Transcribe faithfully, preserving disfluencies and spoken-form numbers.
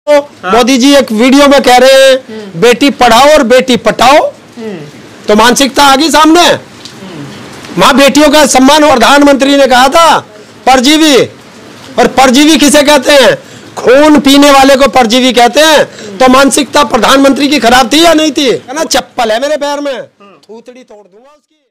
मोदी जी एक वीडियो में कह रहे हैं बेटी पढ़ाओ और बेटी पटाओ, तो मानसिकता आ गई सामने। माँ बेटियों का सम्मान प्रधानमंत्री ने कहा था परजीवी, और परजीवी किसे कहते हैं? खून पीने वाले को परजीवी कहते हैं। तो मानसिकता प्रधानमंत्री की खराब थी या नहीं थी? है ना, चप्पल है मेरे पैर में, थूथड़ी तोड़ दूंगा उसकी।